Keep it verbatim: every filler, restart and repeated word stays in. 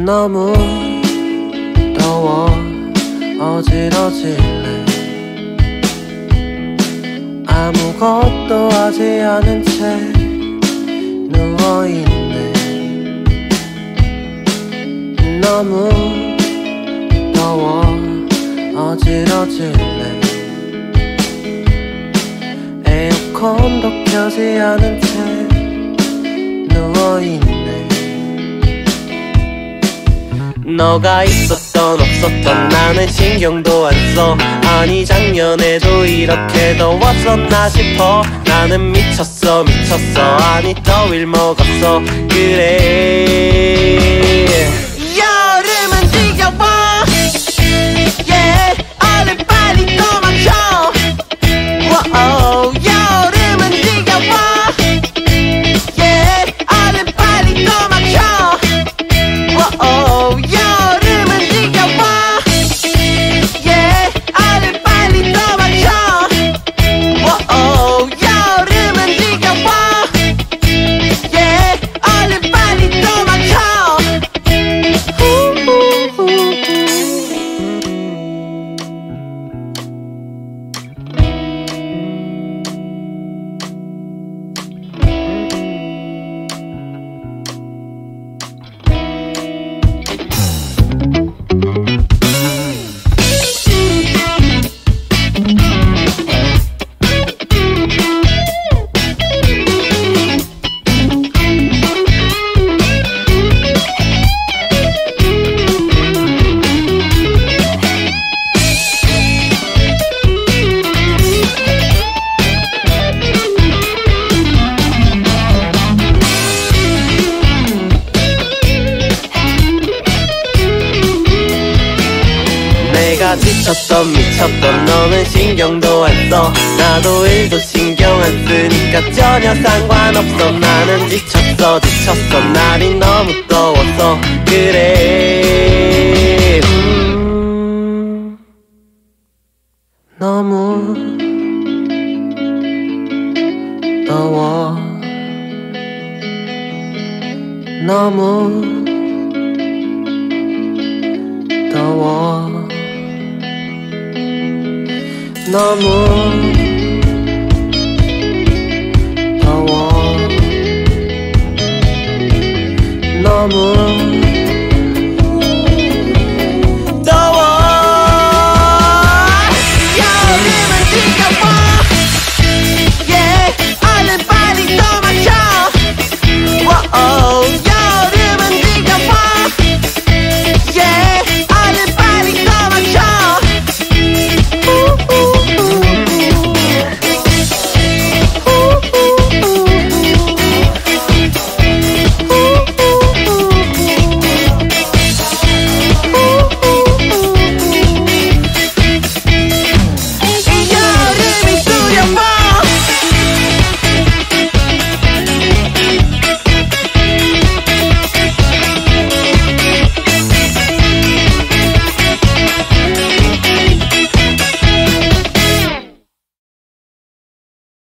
너무 더워 어지러질래. 아무것도 하지 않은 채 누워있네. 너무 더워 어지러질래. 에어컨도 켜지 않은 채 누워있네. 너가 있었던 없었던 나는 신경도 안 써. 아니 작년에도 이렇게 더웠었나 싶어. 나는 미쳤어 미쳤어. 아니 더위를 먹었어. 그래 여름은 지겨워. yeah. 얼른 빨리 도망쳐. Whoa. 여름은 지겨워. yeah. 얼른 빨리 도망쳐. Whoa. 내가 지쳤던 미쳤던 너는 신경도 안 써. 나도 일도 신경 안 쓰니까 전혀 상관없어. 나는 지쳤어 지쳤어. 날이 너무 더워서 그래. 음, 너무 더워. 너무 더워. 너무 더워. 너무